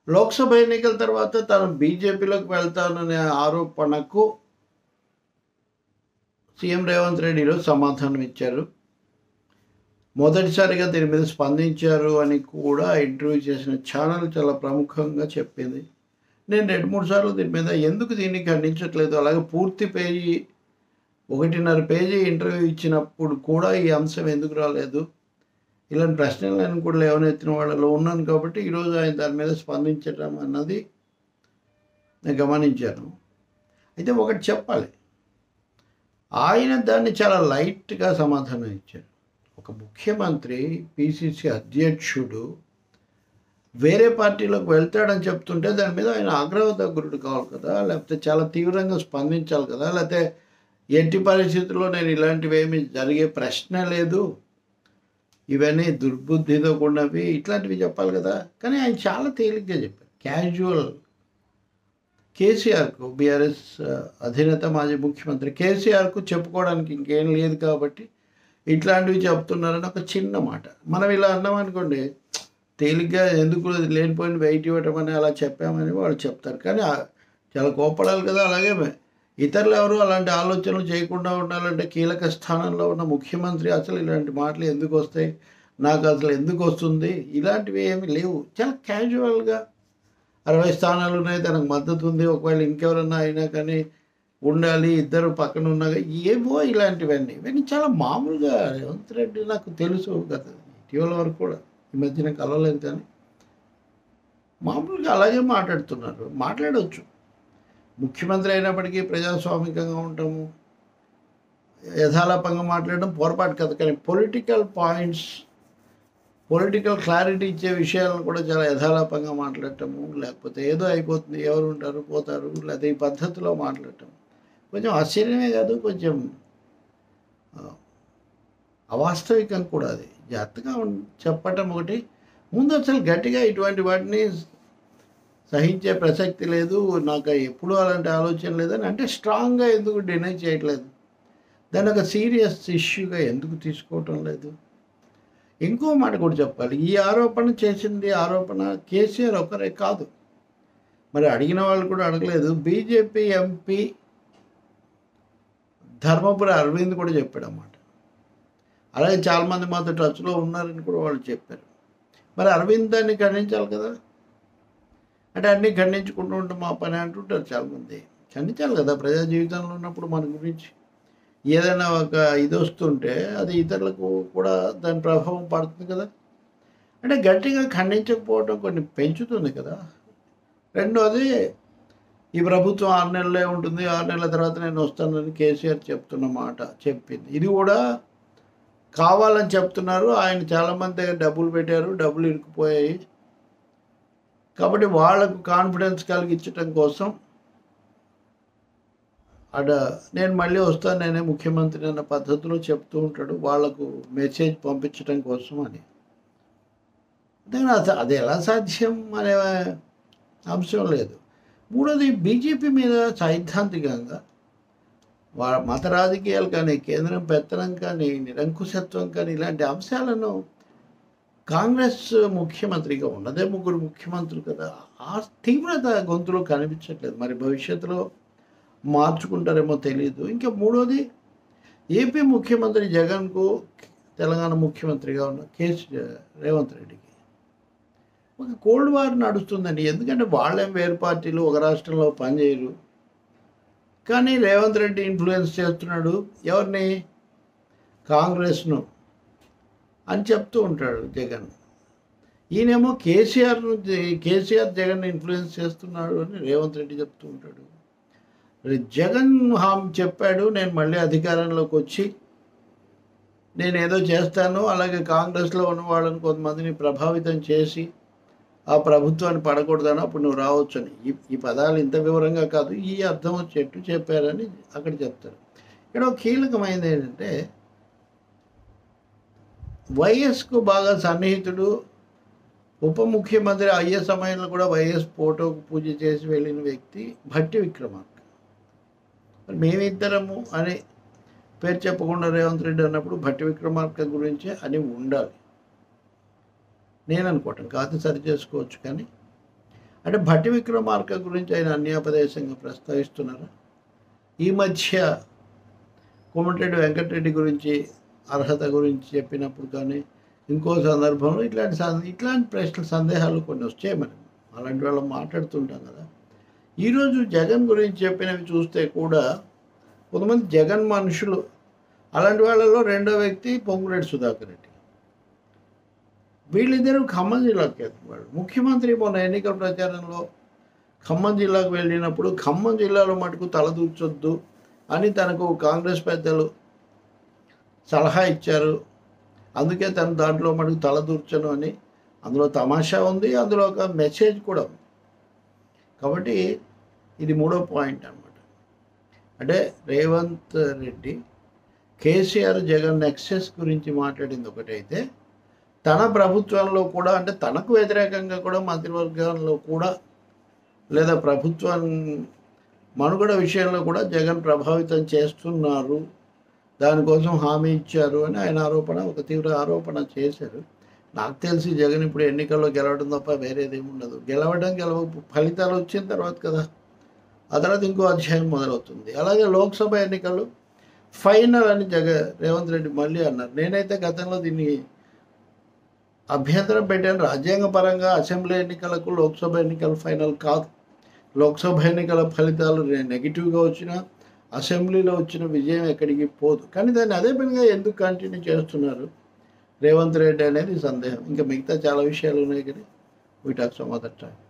లోక్సభ ఎన్నికల తర్వాత తాను బీజేపీలోకి వెళ్తాననే ఆరోపణకు సీఎం రేవంత్ రెడ్డి ఈరోజు సమాధానం ఇచ్చారు. మొదటిసారిగా దీని మీద స్పందించారు అని కూడా ఇంటర్వ్యూ చేసిన ఛానల్ చాలా ప్రముఖంగా చెప్పింది. నేను 2-3 సార్లు దీని మీద ఎందుకు దీన్ని ఖండించట్లేదు, అలాగే పూర్తి పేజీ 1.5 పేజీ ఇంటర్వ్యూ ఇచ్చినప్పుడు కూడా ఈ అంశం ఎందుకు రాలేదు, ఇలాంటి ప్రశ్నలు నేను కూడా లేవనెత్తిన వాళ్ళలో ఉన్నాను. కాబట్టి ఈరోజు ఆయన దాని మీద స్పందించడం అన్నది నేను గమనించాను. అయితే ఒకటి చెప్పాలి, ఆయన దాన్ని చాలా లైట్గా సమాధానం ఇచ్చారు. ఒక ముఖ్యమంత్రి, పిసిసి అధ్యక్షుడు వేరే పార్టీలోకి వెళ్తాడని చెప్తుంటే దాని మీద ఆయన ఆగ్రహదగ్గురుడు కావాలి కదా, లేకపోతే చాలా తీవ్రంగా స్పందించాలి కదా, లేకపోతే ఎట్టి పరిస్థితుల్లో నేను ఇలాంటివి ఏమి జరిగే ప్రశ్న లేదు, ఇవన్నీ దుర్బుద్ధితో కూడినవి, ఇట్లాంటివి చెప్పాలి కదా. కానీ ఆయన చాలా తేలిగ్గా చెప్పారు, క్యాజువల్. కేసీఆర్కు, బీఆర్ఎస్ అధినేత మాజీ ముఖ్యమంత్రి కేసీఆర్కు చెప్పుకోవడానికి ఇంకేం లేదు కాబట్టి ఇట్లాంటివి చెప్తున్నారని ఒక చిన్న మాట. మనం ఇలా అన్నామనుకోండి, తేలిగ్గా ఎందుకు లేనిపోయిన వెయిట్ ఇవ్వటం అని అలా చెప్పామని వాళ్ళు చెప్తారు. కానీ చాలా కోపడాలి కదా. అలాగే ఇతరులు ఎవరు అలాంటి ఆలోచనలు చేయకుండా ఉండాలంటే కీలక స్థానంలో ఉన్న ముఖ్యమంత్రి అసలు ఇలాంటి మాటలు ఎందుకు వస్తాయి, నాకు అసలు ఎందుకు వస్తుంది, ఇలాంటివి ఏమి లేవు. చాలా క్యాజువల్గా 60 స్థానాలు ఉన్నాయి, తనకు మద్దతు ఉంది, ఒకవేళ ఇంకెవరన్నా అయినా కానీ ఉండాలి, ఇద్దరు పక్కన ఉన్నాగా, ఏవో ఇవన్నీ చాలా మామూలుగా. రేవంత్ రెడ్డి నాకు తెలుసు కదా, ఇటీవల వరకు కూడా, ఈ మధ్యన కలవలేదు, కానీ మామూలుగా అలాగే మాట్లాడవచ్చు. ముఖ్యమంత్రి అయినప్పటికీ ప్రజాస్వామికంగా ఉంటాము, యథాలాపంగా మాట్లాడడం పొరపాటు కదా. కానీ పొలిటికల్ పాయింట్స్, పొలిటికల్ క్లారిటీ ఇచ్చే విషయాలను కూడా చాలా యథాలాపంగా మాట్లాడటము, లేకపోతే ఏదో అయిపోతుంది, ఎవరు ఉంటారు పోతారు, లేకపోతే ఈ పద్ధతిలో మాట్లాడటం కొంచెం ఆశ్చర్యమే కాదు, కొంచెం అవాస్తవికం కూడా. అది జాగ్రత్తగా చెప్పటం ఒకటి. ముందు అసలు గట్టిగా ఇటువంటి వాటిని సహించే ప్రసక్తి లేదు, నాకు ఎప్పుడూ అలాంటి ఆలోచన లేదని అంటే స్ట్రాంగ్గా ఎందుకు డినై చేయట్లేదు, దాన్ని ఒక సీరియస్ ఇష్యూగా ఎందుకు తీసుకోవటం లేదు. ఇంకో మాట కూడా చెప్పాలి, ఈ ఆరోపణ కేసీఆర్ ఒకరే కాదు, మరి అడిగిన వాళ్ళు కూడా అడగలేదు. బీజేపీ ఎంపీ ధర్మపురి అరవింద్ కూడా చెప్పాడు అన్నమాట. అలాగే చాలామంది మాతో టచ్లో ఉన్నారని కూడా వాళ్ళు చెప్పారు. మరి అరవింద్ దాన్ని ఖండించాలి కదా, అంటే అన్నీ ఖండించుకుంటూ ఉంటాం మా పని అంటుంటారు చాలామంది. ఖండించాలి కదా, ప్రజా జీవితంలో ఉన్నప్పుడు మన గురించి ఏదైనా ఒక ఇది వస్తుంటే అది ఇతరులకు కూడా దాని ప్రభావం పడుతుంది కదా. అంటే గట్టిగా ఖండించకపోవడం కొన్ని పెంచుతుంది కదా. రెండోది, ఈ ప్రభుత్వం 6 నెలలే ఉంటుంది, 6 నెలల తర్వాత నేను వస్తానని కేసీఆర్ చెప్పింది. ఇది కూడా కావాలని చెప్తున్నారు. ఆయన చాలామంది దగ్గర డబ్బులు పెట్టారు, డబ్బులు ఇరుక్కుపోయాయి. కాబట్టి వాళ్లకు కాన్ఫిడెన్స్ కలిగించడం కోసం నేను మళ్ళీ వస్తాను, నేనే ముఖ్యమంత్రి అన్న పద్ధతిలో చెప్తూ ఉంటాడు, వాళ్లకు మెసేజ్ పంపించడం కోసం అని. అది ఎలా సాధ్యం అనే అంశం లేదు. మూడోది, బీజేపీ మీద సైద్ధాంతికంగా మత రాజకీయాలు కానీ, కేంద్రం పెత్తనం కానీ, నిరంకుశత్వం కానీ, ఇలాంటి అంశాలను కాంగ్రెస్ ముఖ్యమంత్రిగా ఉన్నదే 3 ముఖ్యమంత్రులు కదా, ఆ తీవ్రత గొంతులో కనిపించట్లేదు. మరి భవిష్యత్తులో మార్చుకుంటారేమో తెలియదు. ఇంకా మూడోది, ఏపీ ముఖ్యమంత్రి జగన్కు తెలంగాణ ముఖ్యమంత్రిగా ఉన్న రేవంత్ రెడ్డికి ఒక కోల్డ్ వార్ నడుస్తుందండి. ఎందుకంటే వాళ్ళేం వేరు పార్టీలు ఒక రాష్ట్రంలో పనిచేయరు, కానీ రేవంత్ రెడ్డి ఇన్ఫ్లుయెన్స్ చేస్తున్నాడు ఎవరిని, కాంగ్రెస్ను అని చెప్తూ ఉంటాడు జగన్. ఈయనేమో కేసీఆర్ జగన్ ఇన్ఫ్లుయెన్స్ చేస్తున్నాడు అని రేవంత్ రెడ్డి చెప్తూ ఉంటాడు. జగన్ హామీ చెప్పాడు, నేను మళ్ళీ అధికారంలోకి వచ్చి నేనేదో చేస్తాను, అలాగే కాంగ్రెస్లో ఉన్న వాళ్ళని కొంతమందిని ప్రభావితం చేసి ఆ ప్రభుత్వాన్ని పడకూడదని, అప్పుడు నువ్వు రావచ్చు అని. ఈ పదాలు ఇంత వివరంగా కాదు, ఈ అర్థం వచ్చేట్టు చెప్పారని అక్కడ చెప్తారు. ఇక్కడ ఒక కీలకమైనది ఏంటంటే, వైఎస్కు బాగా సన్నిహితుడు, ఉప ముఖ్యమంత్రి అయ్యే సమయంలో కూడా వైఎస్ ఫోటోకు పూజ చేసి వెళ్ళిన వ్యక్తి భట్టి విక్రమార్క. మరి మేమిద్దరము అని పేరు చెప్పకుండా రేవంత్ రెడ్డి అన్నప్పుడు భట్టి విక్రమార్క గురించే అని ఉండాలి, నేను అనుకోవటం కాదు, సరి చేసుకోవచ్చు. కానీ అంటే భట్టి విక్రమార్క గురించి ఆయన అన్యాపదేశంగా ప్రస్తావిస్తున్నారు. ఈ మధ్య కోమటిరెడ్డి వెంకటరెడ్డి గురించి అర్హత గురించి చెప్పినప్పుడు కానీ ఇంకో సందర్భంలో ఇట్లాంటి ప్రశ్నలు సందేహాలు కొన్ని వచ్చాయి. మనం అలాంటి వాళ్ళు మాట్లాడుతుంటాం కదా. ఈరోజు జగన్ గురించి చెప్పినవి చూస్తే కూడా కొంతమంది జగన్ మనుషులు, అలాంటి వాళ్ళలో రెండో వ్యక్తి పొంగులేటి సుధాకర్ రెడ్డి, వీళ్ళిద్దరూ ఖమ్మం జిల్లాకి వెళ్తున్నారు. ముఖ్యమంత్రి మొన్న ఎన్నికల ప్రచారంలో ఖమ్మం జిల్లాకు వెళ్ళినప్పుడు ఖమ్మం జిల్లాలో మటుకు తలదూర్చొద్దు అని తనకు కాంగ్రెస్ పెద్దలు సలహా ఇచ్చారు. అందుకే తను దాంట్లో మటుకు తలదూర్చను అని. అందులో తమాషా ఉంది, అందులో ఒక మెసేజ్ కూడా ఉంది. కాబట్టి ఇది మూడో పాయింట్ అన్నమాట. అంటే రేవంత్ రెడ్డి కేసీఆర్ జగన్ నెక్సెస్ గురించి మాట్లాడింది ఒకటైతే, తన ప్రభుత్వంలో కూడా అంటే తనకు వ్యతిరేకంగా కూడా మంత్రివర్గంలో కూడా లేదా ప్రభుత్వం మనుగడ విషయంలో కూడా జగన్ ప్రభావితం చేస్తున్నారు, దానికోసం హామీ ఇచ్చారు అని ఆయన ఒక తీవ్ర ఆరోపణ చేశారు. నాకు తెలిసి జగన్ ఇప్పుడు ఎన్నికల్లో గెలవడం తప్ప వేరేదేమి ఉండదు. ఫలితాలు వచ్చిన తర్వాత కదా, ఆ తర్వాత ఇంకో అధ్యాయం మొదలవుతుంది. అలాగే లోక్సభ ఎన్నికలు ఫైనల్ అని రేవంత్ రెడ్డి మళ్ళీ అన్నారు. నేనైతే గతంలో దీన్ని అభ్యంతరం పెట్టాను. రాజ్యాంగపరంగా అసెంబ్లీ ఎన్నికలకు లోక్సభ ఎన్నికలు ఫైనల్ కాదు. లోక్సభ ఎన్నికల ఫలితాలు నెగిటివ్గా వచ్చినా అసెంబ్లీలో వచ్చిన విజయం ఎక్కడికి పోదు. కానీ దాన్ని అదే పనిగా ఎందుకు కంటిన్యూ చేస్తున్నారు రేవంత్ రెడ్డి అనేది సందేహం. ఇంకా మిగతా చాలా విషయాలు ఉన్నాయి కానీ వీటి సమ్ అదర్ టైం.